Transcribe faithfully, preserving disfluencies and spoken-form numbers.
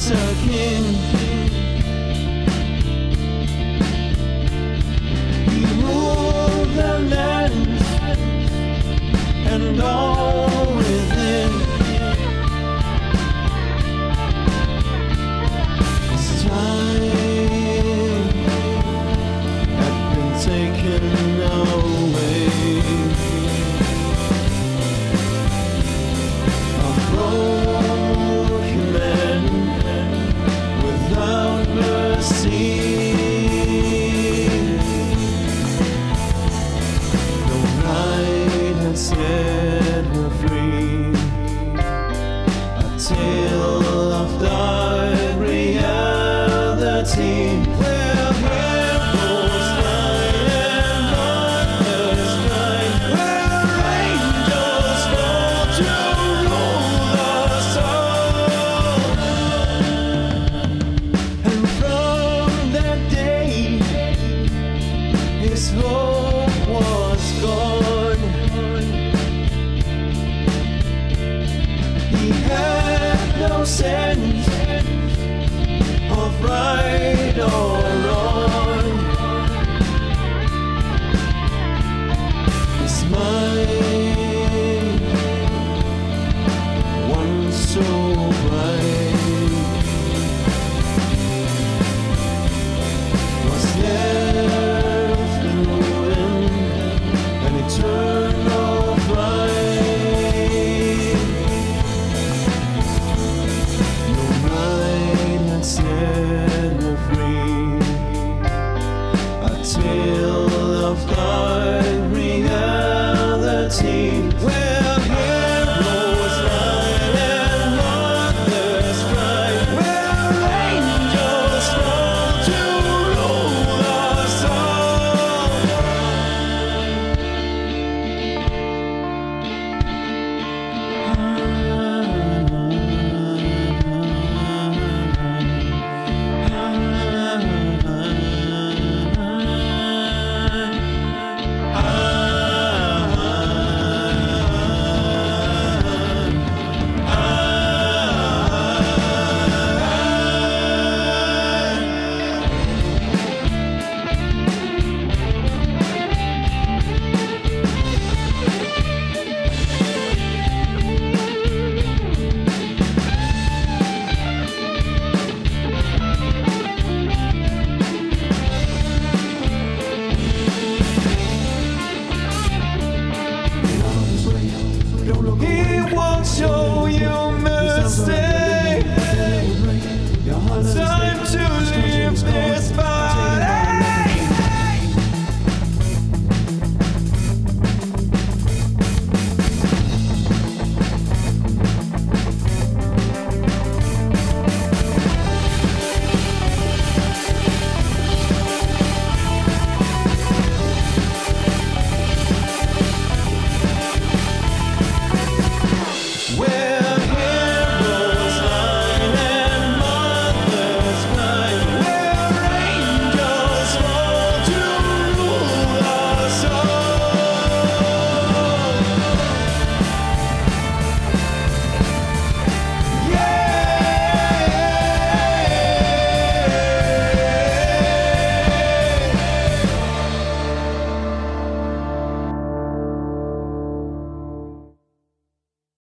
a king. He ruled the land and all within. His time had been taken away. A broken man without mercy. The night had set her free. A tale of dark reality, where heroes die and mothers cry, where angels fall to rule us all. And from that day, his hope was gone. He had no sense of right or wrong. His mind, once so bright, was left in ruin, an eternal flight. No night had set her free. A tale of dark